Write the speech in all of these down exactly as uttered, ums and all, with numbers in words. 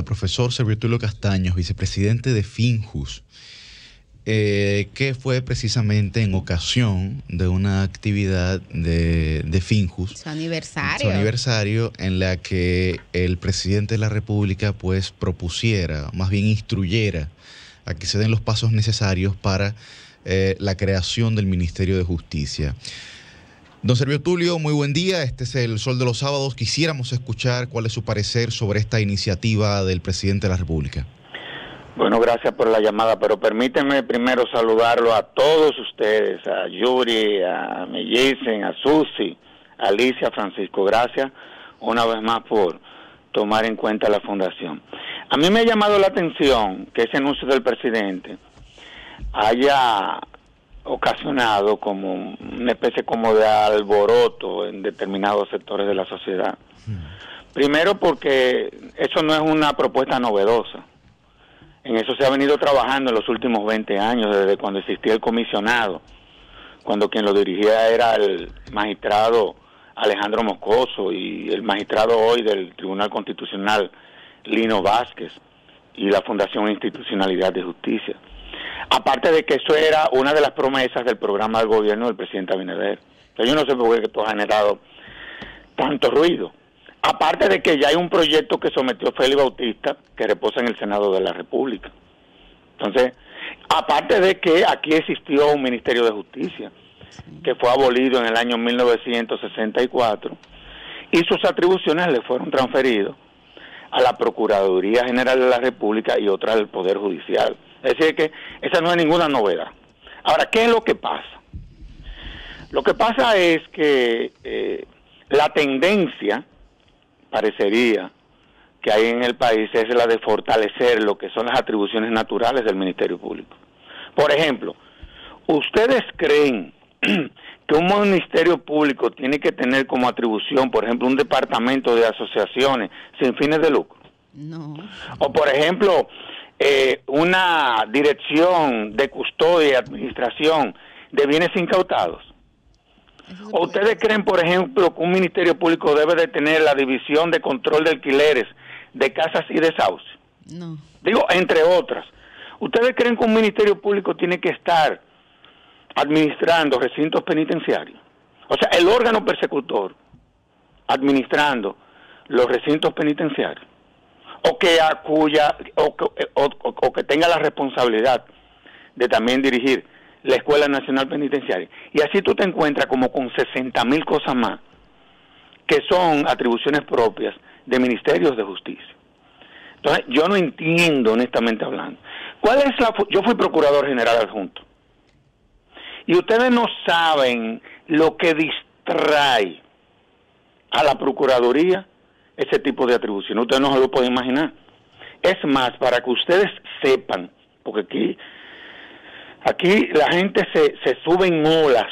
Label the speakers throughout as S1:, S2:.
S1: profesor Servio Tulio Castaños, vicepresidente de Finjus, eh, que fue precisamente en ocasión de una actividad de, de Finjus,
S2: su aniversario.
S1: su aniversario, en la que el presidente de la República pues propusiera, más bien instruyera, a que se den los pasos necesarios para eh, la creación del Ministerio de Justicia. Don Servio Tulio, muy buen día. Este es el Sol de los Sábados. Quisiéramos escuchar cuál es su parecer sobre esta iniciativa del presidente de la República.
S3: Bueno, gracias por la llamada, pero permítanme primero saludarlo a todos ustedes, a Yuri, a Mellisen, a Susi, a Alicia, a Francisco. Gracias una vez más por tomar en cuenta la fundación. A mí me ha llamado la atención que ese anuncio del presidente haya ocasionado como una especie como de alboroto en determinados sectores de la sociedad. Hmm. Primero porque eso no es una propuesta novedosa. En eso se ha venido trabajando en los últimos veinte años, desde cuando existía el comisionado, cuando quien lo dirigía era el magistrado Alejandro Moscoso y el magistrado hoy del Tribunal Constitucional, Lino Vázquez, y la Fundación Institucionalidad de Justicia. Aparte de que eso era una de las promesas del programa del gobierno del presidente Abinader. Entonces, yo no sé por qué esto ha generado tanto ruido. Aparte de que ya hay un proyecto que sometió Félix Bautista que reposa en el Senado de la República. Entonces, aparte de que aquí existió un Ministerio de Justicia que fue abolido en el año mil novecientos sesenta y cuatro y sus atribuciones le fueron transferidas a la Procuraduría General de la República y otras al Poder Judicial. Es decir, que esa no es ninguna novedad. Ahora, ¿qué es lo que pasa? Lo que pasa es que eh, la tendencia, parecería, que hay en el país es la de fortalecer lo que son las atribuciones naturales del Ministerio Público. Por ejemplo, ¿ustedes creen que un ministerio público tiene que tener como atribución, por ejemplo, un departamento de asociaciones sin fines de lucro?
S2: No.
S3: O, por ejemplo, eh, una dirección de custodia y administración de bienes incautados. ¿O ustedes creen, por ejemplo, que un ministerio público debe de tener la división de control de alquileres de casas y desahucios?
S2: No.
S3: Digo, entre otras. ¿Ustedes creen que un ministerio público tiene que estar administrando recintos penitenciarios? O sea, el órgano persecutor administrando los recintos penitenciarios. O que acuya, o, o, o, o que tenga la responsabilidad de también dirigir la Escuela Nacional Penitenciaria. Y así tú te encuentras como con sesenta mil cosas más que son atribuciones propias de ministerios de justicia. Entonces, yo no entiendo, honestamente hablando, ¿cuál es la... Yo fui procurador general adjunto. Y ustedes no saben lo que distrae a la Procuraduría ese tipo de atribuciones. Ustedes no se lo pueden imaginar. Es más, para que ustedes sepan, porque aquí, aquí la gente se, se sube en olas.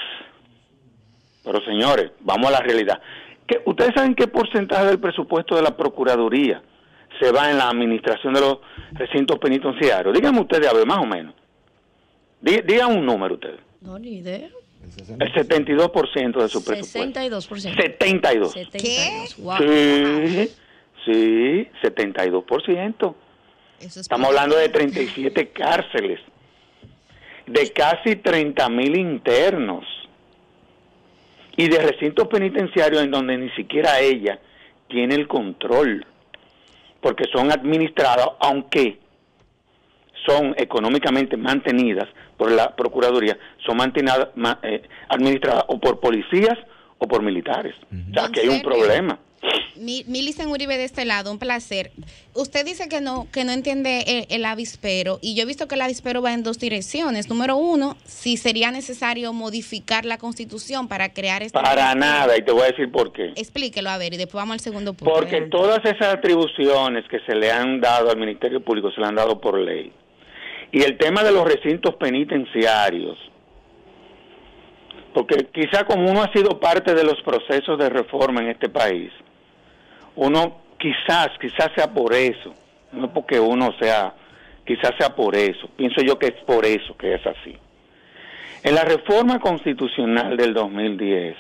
S3: Pero señores, vamos a la realidad. ¿Qué, ¿Ustedes saben qué porcentaje del presupuesto de la Procuraduría se va en la administración de los recintos penitenciarios? Díganme ustedes, a ver, más o menos. Dí, digan un número ustedes.
S2: No, ni idea.
S3: El setenta y dos por ciento de su presupuesto.
S2: sesenta y dos por ciento.
S3: setenta y dos.
S2: ¿Qué? Wow.
S3: Sí, sí, setenta y dos por ciento.
S2: Eso es
S3: Estamos hablando de treinta y siete cárceles, de casi treinta mil internos y de recintos penitenciarios en donde ni siquiera ella tiene el control, porque son administradas, aunque son económicamente mantenidas por la Procuraduría, son mantenidas, ma, eh, administradas o por policías o por militares. Uh-huh. O sea, que hay un problema.
S2: Millicent Uribe de este lado, un placer. Usted dice que no que no entiende el, el avispero, y yo he visto que el avispero va en dos direcciones. Número uno, si sería necesario modificar la Constitución para crear esta...
S3: Para nada, y te voy a decir por qué.
S2: Explíquelo, a ver, y después vamos al segundo punto.
S3: Porque ¿verdad? Todas esas atribuciones que se le han dado al Ministerio Público se le han dado por ley. Y el tema de los recintos penitenciarios, porque quizá como uno ha sido parte de los procesos de reforma en este país, uno quizás, quizás sea por eso, no porque uno sea, quizás sea por eso, pienso yo que es por eso que es así. En la reforma constitucional del dos mil diez,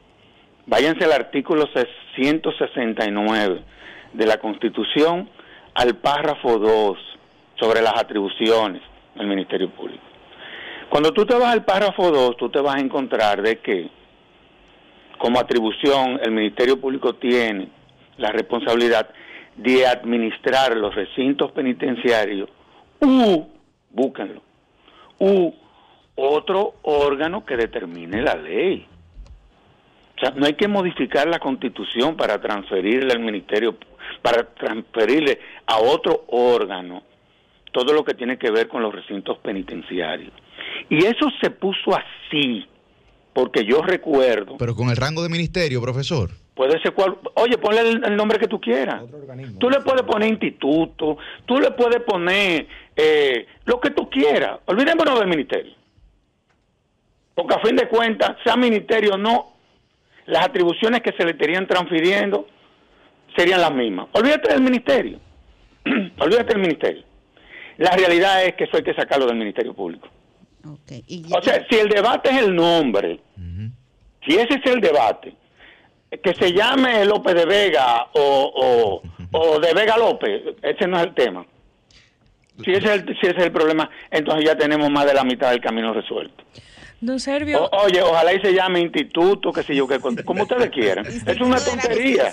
S3: váyanse al artículo ciento sesenta y nueve de la Constitución, al párrafo dos sobre las atribuciones del Ministerio Público. Cuando tú te vas al párrafo dos, tú te vas a encontrar de que como atribución el Ministerio Público tiene la responsabilidad de administrar los recintos penitenciarios u, búsquenlo, u otro órgano que determine la ley. O sea, no hay que modificar la Constitución para transferirle al Ministerio, para transferirle a otro órgano todo lo que tiene que ver con los recintos penitenciarios. Y eso se puso así, porque yo recuerdo...
S1: Pero con el rango de ministerio, profesor.
S3: Puede ser cual... Oye, ponle el, el nombre que tú quieras. Tú le puedes poner instituto, tú le puedes poner eh, lo que tú quieras. Olvidémonos del ministerio. Porque a fin de cuentas, sea ministerio o no, las atribuciones que se le estarían transfiriendo serían las mismas. Olvídate del ministerio. Olvídate del ministerio. La realidad es que eso hay que sacarlo del Ministerio Público.
S2: Okay. Y
S3: o sea, si el debate es el nombre, uh-huh. si ese es el debate, que se llame López de Vega o, o, o de Vega López, ese no es el tema. Si ese es el, si ese es el problema, entonces ya tenemos más de la mitad del camino resuelto.
S4: Don Servio.
S3: O, oye, ojalá y se llame instituto, qué sé yo, que como ustedes quieran. Es una tontería.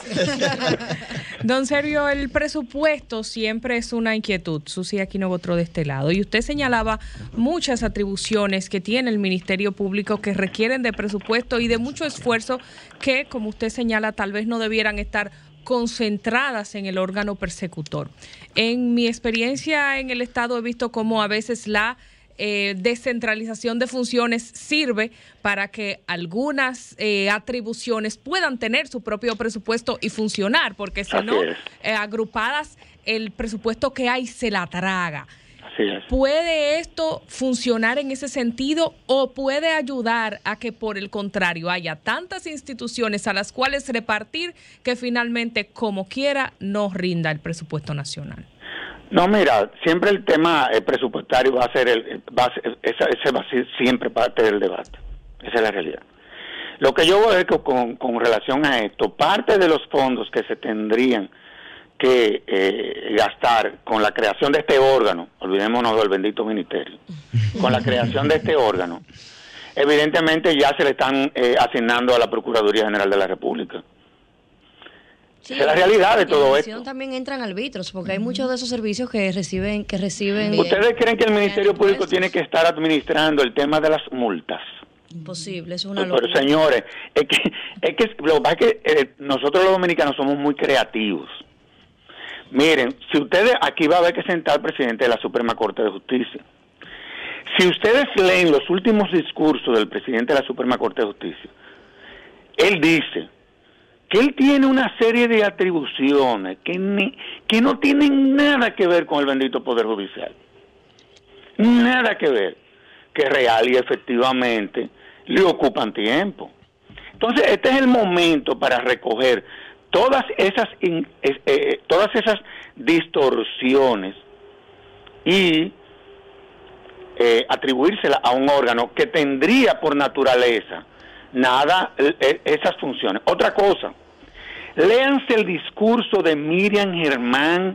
S4: Don Servio, el presupuesto siempre es una inquietud. Susi Aquino Gotró de este lado. Y usted señalaba muchas atribuciones que tiene el Ministerio Público que requieren de presupuesto y de mucho esfuerzo que, como usted señala, tal vez no debieran estar concentradas en el órgano persecutor. En mi experiencia en el Estado he visto cómo a veces la Eh, descentralización de funciones sirve para que algunas eh, atribuciones puedan tener su propio presupuesto y funcionar, porque si no, eh, agrupadas, el presupuesto que hay se la traga.
S3: Así es.
S4: ¿Puede esto funcionar en ese sentido o puede ayudar a que, por el contrario, haya tantas instituciones a las cuales repartir que finalmente, como quiera, no rinda el presupuesto nacional?
S3: No, mira, siempre el tema eh, presupuestario va a ser el, va a ser, ese, ese va a ser siempre parte del debate. Esa es la realidad. Lo que yo veo es que con, con relación a esto, parte de los fondos que se tendrían que eh, gastar con la creación de este órgano, olvidémonos del bendito ministerio, con la creación de este órgano, evidentemente ya se le están eh, asignando a la Procuraduría General de la República.
S5: Sí,
S3: es la realidad de todo esto.
S5: También entran árbitros, porque hay muchos de esos servicios que reciben que reciben.
S3: ¿Ustedes creen que el Ministerio Público tiene que estar administrando el tema de las multas?
S5: Imposible, es una
S3: locura. Pero señores, es que, es que lo que pasa es que eh, nosotros los dominicanos somos muy creativos. Miren, si ustedes, aquí va a haber que sentar al presidente de la Suprema Corte de Justicia. Si ustedes leen los últimos discursos del presidente de la Suprema Corte de Justicia, él dice que él tiene una serie de atribuciones que, ni, que no tienen nada que ver con el bendito Poder Judicial. Nada que ver. Que real y efectivamente le ocupan tiempo. Entonces, este es el momento para recoger todas esas, in, eh, todas esas distorsiones y eh, atribuírselas a un órgano que tendría por naturaleza nada, eh, esas funciones. Otra cosa, léanse el discurso de Miriam Germán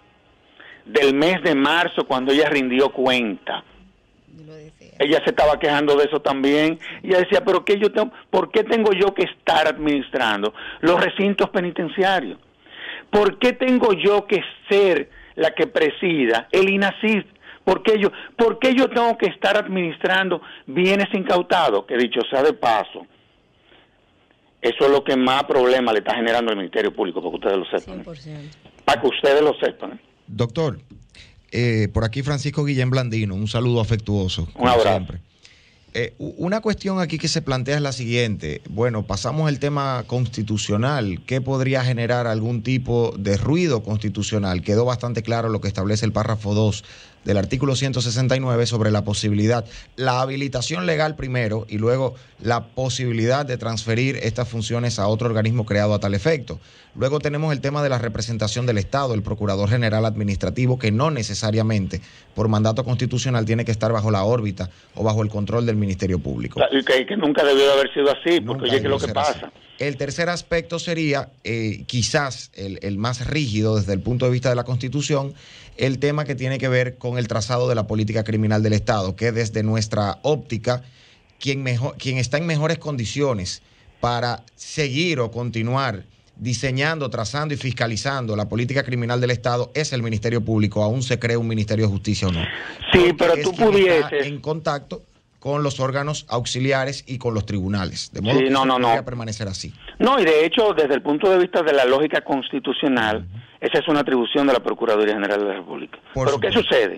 S3: del mes de marzo cuando ella rindió cuenta. Ella se estaba quejando de eso también. Y ella decía, pero ¿qué yo tengo, ¿por qué tengo yo que estar administrando los recintos penitenciarios? ¿Por qué tengo yo que ser la que presida el INASIF? ¿Por qué yo, por qué yo tengo que estar administrando bienes incautados? Que dicho sea de paso, eso es lo que más problema le está generando al Ministerio Público, para que ustedes lo sepan.
S5: cien por ciento.
S3: Para que ustedes lo sepan. ¿eh?
S6: Doctor, eh, por aquí Francisco Guillén Blandino, un saludo afectuoso.
S3: Un abrazo.
S6: Siempre. Eh, una cuestión aquí que se plantea es la siguiente. Bueno, pasamos el tema constitucional. ¿Qué podría generar algún tipo de ruido constitucional? Quedó bastante claro lo que establece el párrafo dos del artículo ciento sesenta y nueve sobre la posibilidad, la habilitación legal primero y luego la posibilidad de transferir estas funciones a otro organismo creado a tal efecto. Luego tenemos el tema de la representación del Estado, el Procurador General Administrativo, que no necesariamente por mandato constitucional tiene que estar bajo la órbita o bajo el control del Ministerio Público.
S3: Y que, que nunca debió de haber sido así, porque oye, ¿qué es lo que pasa? Así.
S6: El tercer aspecto sería, eh, quizás el, el más rígido desde el punto de vista de la Constitución, el tema que tiene que ver con el trazado de la política criminal del Estado, que desde nuestra óptica, quien, mejor, quien está en mejores condiciones para seguir o continuar diseñando, trazando y fiscalizando la política criminal del Estado es el Ministerio Público, aún se cree un Ministerio de Justicia o no.
S3: Sí,
S6: Porque
S3: pero
S6: es
S3: tú
S6: quien
S3: pudieses...
S6: está en contacto con los órganos auxiliares y con los tribunales. De modo
S3: Sí,
S6: que
S3: no,
S6: eso
S3: no,
S6: podría
S3: no.
S6: permanecer así.
S3: No, y de hecho, desde el punto de vista de la lógica constitucional, uh-huh. esa es una atribución de la Procuraduría General de la República. Por Pero supuesto. ¿Qué sucede?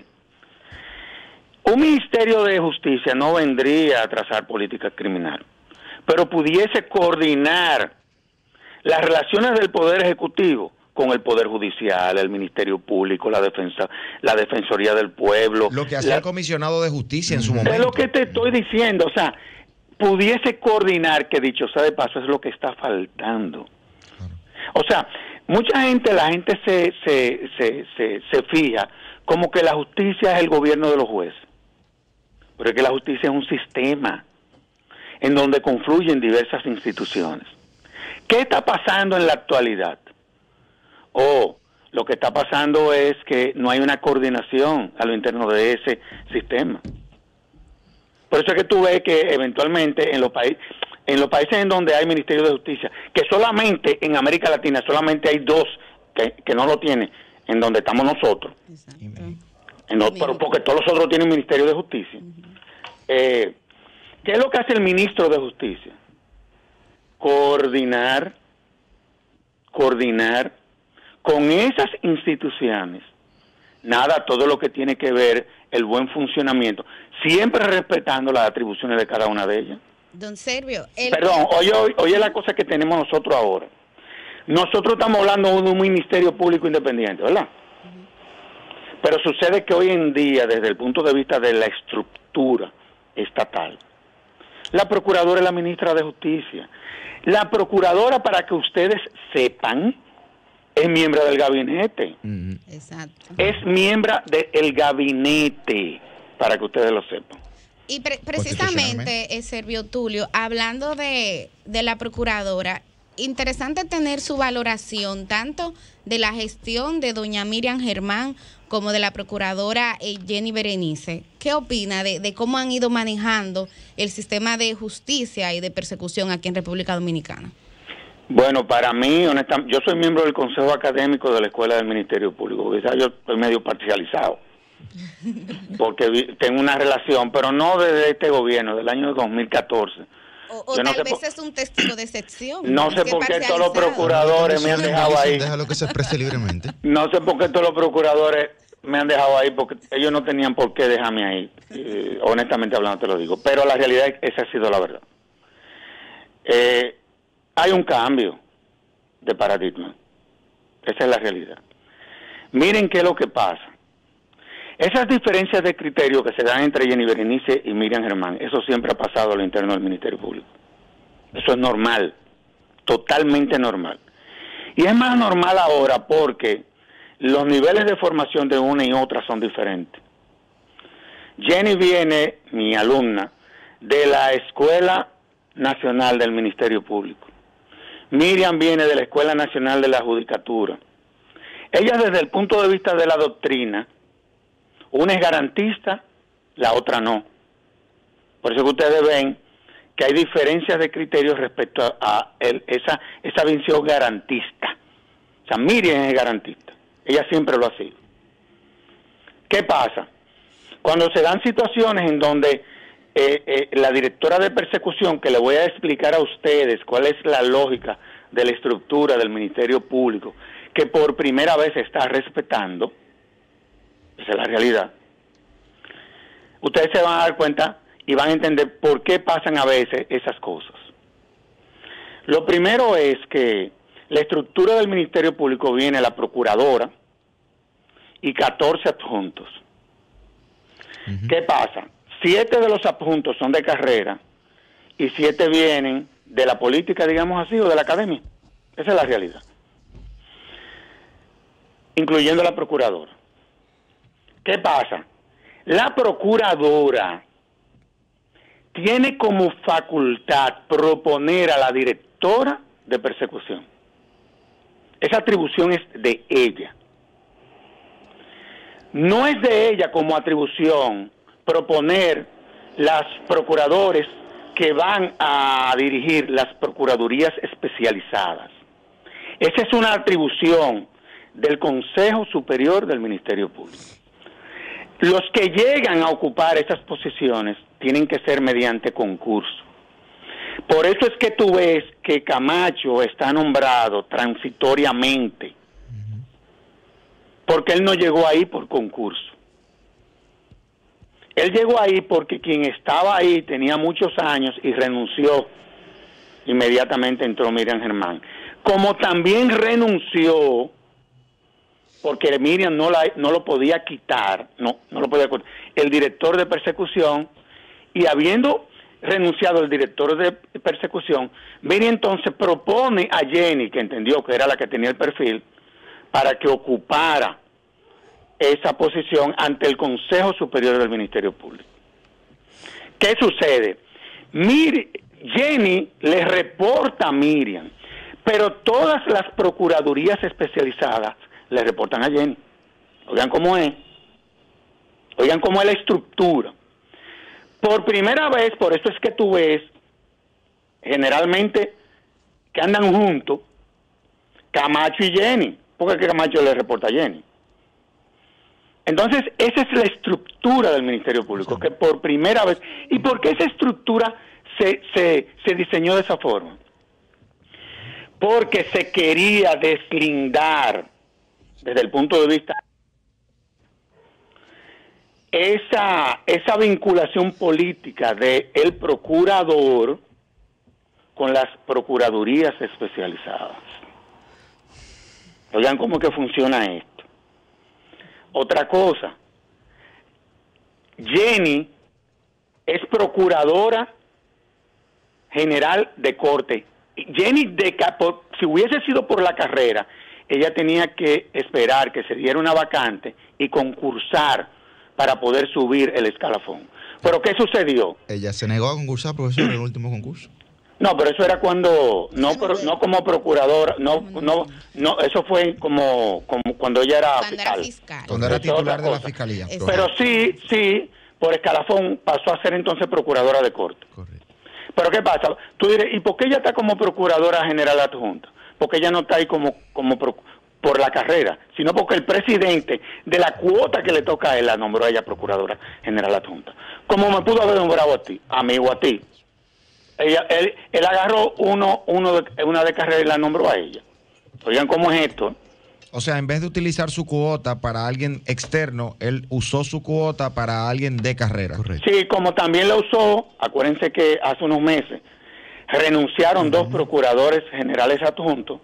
S3: Un Ministerio de Justicia no vendría a trazar política criminal, pero pudiese coordinar las relaciones del Poder Ejecutivo con el Poder Judicial, el Ministerio Público, la defensa, la Defensoría del Pueblo.
S6: Lo que hacía
S3: la...
S6: el Comisionado de Justicia en su momento.
S3: Es lo que te estoy diciendo, o sea, pudiese coordinar, que dicho sea de paso, es lo que está faltando. Claro. O sea, mucha gente, la gente se, se, se, se, se fija como que la justicia es el gobierno de los jueces. Pero es que la justicia es un sistema en donde confluyen diversas instituciones. ¿Qué está pasando en la actualidad? Oh, lo que está pasando es que no hay una coordinación a lo interno de ese sistema. Por eso es que tú ves que eventualmente en los países, en los países en donde hay Ministerio de Justicia, que solamente en América Latina solamente hay dos que, que no lo tienen, en donde estamos nosotros. Exacto. En los, pero porque todos los otros tienen Ministerio de Justicia. Uh-huh. eh, ¿Qué es lo que hace el ministro de Justicia? Coordinar, coordinar con esas instituciones, nada, todo lo que tiene que ver el buen funcionamiento, siempre respetando las atribuciones de cada una de ellas.
S2: Don Servio, el...
S3: Perdón, oye, oye la cosa que tenemos nosotros ahora. Nosotros estamos hablando de un ministerio público independiente, ¿verdad? Uh-huh. Pero sucede que hoy en día, desde el punto de vista de la estructura estatal, la procuradora es la ministra de Justicia. La procuradora, para que ustedes sepan, es miembro del gabinete.
S2: Uh-huh. Exacto.
S3: Es miembro del gabinete, para que ustedes lo sepan.
S2: Y pre precisamente, eh, Servio Tulio, hablando de, de la procuradora, interesante tener su valoración tanto de la gestión de doña Miriam Germán como de la procuradora eh, Jenny Berenice. ¿Qué opina de, de cómo han ido manejando el sistema de justicia y de persecución aquí en República Dominicana?
S3: Bueno, para mí, honestamente, yo soy miembro del Consejo Académico de la Escuela del Ministerio Público. Quizás yo estoy medio parcializado, porque vi, tengo una relación, pero no desde este gobierno, del año dos mil catorce.
S2: O, o tal no vez es un testigo de excepción.
S3: No sé por qué todos los procuradores me han dejado ahí.
S1: Déjalo que se exprese libremente.
S3: No sé por qué todos los procuradores me han dejado ahí, porque ellos no tenían por qué dejarme ahí. Eh, honestamente hablando te lo digo. Pero la realidad es que esa ha sido la verdad. Eh... Hay un cambio de paradigma. Esa es la realidad. Miren qué es lo que pasa. Esas diferencias de criterio que se dan entre Jenny Berenice y Miriam Germán, eso siempre ha pasado a lo interno del Ministerio Público. Eso es normal, totalmente normal. Y es más normal ahora porque los niveles de formación de una y otra son diferentes. Jenny viene, mi alumna, de la Escuela Nacional del Ministerio Público. Miriam viene de la Escuela Nacional de la Judicatura. Ella, desde el punto de vista de la doctrina, una es garantista, la otra no. Por eso que ustedes ven que hay diferencias de criterios respecto a, a el, esa, esa visión garantista. O sea, Miriam es garantista. Ella siempre lo ha sido. ¿Qué pasa? Cuando se dan situaciones en donde Eh, eh, la directora de persecución, que le voy a explicar a ustedes cuál es la lógica de la estructura del Ministerio Público, que por primera vez se está respetando, esa es la realidad, ustedes se van a dar cuenta y van a entender por qué pasan a veces esas cosas. Lo primero es que la estructura del Ministerio Público viene la procuradora y catorce adjuntos. Uh-huh. ¿Qué pasa? Siete de los adjuntos son de carrera y siete vienen de la política, digamos así, o de la academia. Esa es la realidad. Incluyendo la procuradora. ¿Qué pasa? La procuradora tiene como facultad proponer a la directora de persecución. Esa atribución es de ella. No es de ella como atribución proponer las procuradores que van a dirigir las procuradurías especializadas. Esa es una atribución del Consejo Superior del Ministerio Público. Los que llegan a ocupar esas posiciones tienen que ser mediante concurso. Por eso es que tú ves que Camacho está nombrado transitoriamente, porque él no llegó ahí por concurso. Él llegó ahí porque quien estaba ahí tenía muchos años y renunció. Inmediatamente entró Miriam Germán. Como también renunció, porque Miriam no, la, no lo podía quitar, no, no lo podía quitar, el director de persecución, y habiendo renunciado el director de persecución, Miriam entonces propone a Jenny, que entendió que era la que tenía el perfil, para que ocupara esa posición ante el Consejo Superior del Ministerio Público. ¿Qué sucede? Mir, Jenny le reporta a Miriam, pero todas las procuradurías especializadas le reportan a Jenny. Oigan cómo es. Oigan cómo es la estructura. Por primera vez, por eso es que tú ves generalmente que andan juntos Camacho y Jenny, porque Camacho le reporta a Jenny. Entonces, esa es la estructura del Ministerio Público, sí, que por primera vez... ¿Y por qué esa estructura se, se, se diseñó de esa forma? Porque se quería deslindar, desde el punto de vista, esa, esa vinculación política de el procurador con las procuradurías especializadas. Oigan cómo que funciona esto. Otra cosa, Jenny es procuradora general de corte. Jenny, de, por, si hubiese sido por la carrera, ella tenía que esperar que se diera una vacante y concursar para poder subir el escalafón. ¿Pero qué sucedió?
S1: Ella se negó a concursar, profesor, en el último concurso.
S3: No, pero eso era cuando, no, no como procuradora, no, no, no, eso fue como, como cuando ella era
S2: cuando
S3: fiscal.
S2: Era fiscal.
S6: Cuando era titular de la fiscalía.
S3: Pero sí, sí, por escalafón pasó a ser entonces procuradora de corte.
S1: Correcto.
S3: Pero ¿qué pasa? Tú dirás, ¿y por qué ella está como procuradora general adjunta? Porque ella no está ahí como, como pro, por la carrera, sino porque el presidente de la cuota que le toca a él la nombró a ella procuradora general adjunta. Como me pudo haber nombrado a ti, a mí o a ti. Ella, él, él agarró uno, uno de, una de carrera y la nombró a ella. Oigan cómo es esto.
S6: O sea, en vez de utilizar su cuota para alguien externo, él usó su cuota para alguien de carrera.
S1: Correcto.
S3: Sí, como también la usó, acuérdense que hace unos meses renunciaron uh-huh. dos procuradores generales adjuntos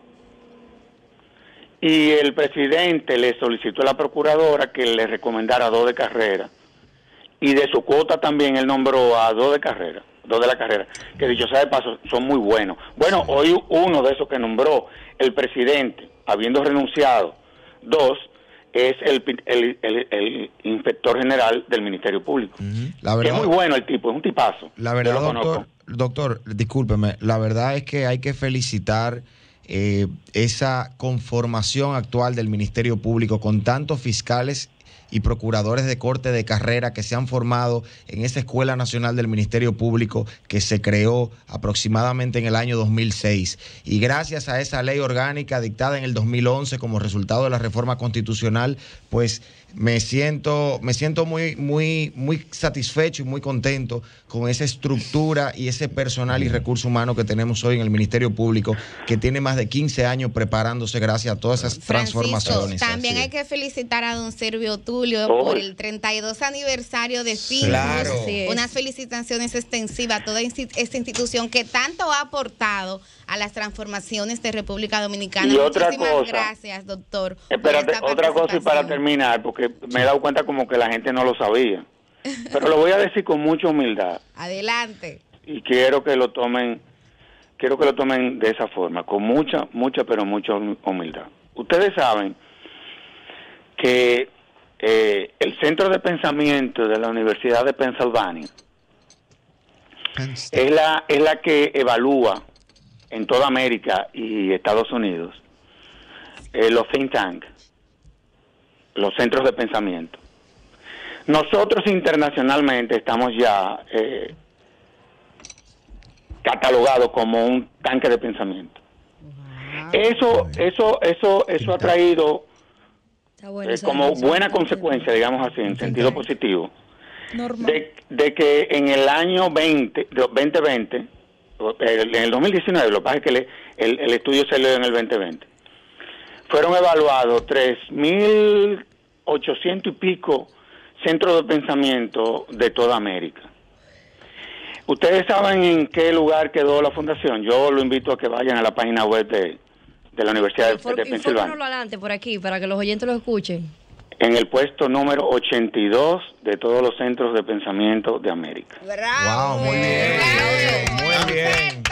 S3: y el presidente le solicitó a la procuradora que le recomendara dos de carrera y de su cuota también él nombró a dos de carrera. Dos de la carrera, que dicho sea de paso, son muy buenos. Bueno, hoy uno de esos que nombró el presidente, habiendo renunciado, dos, es el, el, el, el inspector general del Ministerio Público. Uh-huh. La verdad, que es muy bueno el tipo, es un tipazo.
S6: La verdad, doctor, doctor, discúlpeme, la verdad es que hay que felicitar eh, esa conformación actual del Ministerio Público con tantos fiscales y procuradores de corte de carrera que se han formado en esa Escuela Nacional del Ministerio Público que se creó aproximadamente en el año dos mil seis. Y gracias a esa ley orgánica dictada en el dos mil once como resultado de la reforma constitucional, pues me siento, me siento muy, muy, muy satisfecho y muy contento con esa estructura y ese personal y recurso humano que tenemos hoy en el Ministerio Público, que tiene más de quince años preparándose gracias a todas esas
S2: Francisco,
S6: transformaciones.
S2: También hay que felicitar a don Servio Tulio oh. por el treinta y dos aniversario de Fincus.
S6: Claro.
S2: Unas felicitaciones extensivas a toda esta institución que tanto ha aportado a las transformaciones de República Dominicana.
S3: Y otra
S2: Muchísimas
S3: cosa,
S2: gracias, doctor.
S3: Espérate, otra cosa y para terminar, porque me he dado cuenta como que la gente no lo sabía. Pero lo voy a decir con mucha humildad.
S2: Adelante.
S3: Y quiero que lo tomen, quiero que lo tomen de esa forma, con mucha, mucha, pero mucha humildad. Ustedes saben que eh, el centro de pensamiento de la Universidad de Pennsylvania es la, es la que evalúa en toda América y Estados Unidos, eh, los think tanks, los centros de pensamiento. Nosotros internacionalmente estamos ya eh, catalogados como un tanque de pensamiento. Wow. Eso, eso, eso, eso ha traído bueno, eh, como buena consecuencia, digamos así, en sentido positivo, de, de que en el año veinte, veinte veinte, en el dos mil diecinueve, lo que pasa es que le, el, el estudio salió en el veinte veinte, fueron evaluados tres mil ochocientos y pico centros de pensamiento de toda América. ¿Ustedes saben en qué lugar quedó la fundación? Yo lo invito a que vayan a la página web de, de la Universidad Infor, de, de Pensilvania.
S5: adelante por aquí, para que los oyentes lo escuchen.
S3: En el puesto número ochenta y dos de todos los centros de pensamiento de América.
S6: ¡Bravo! Wow, muy bien, muy bien.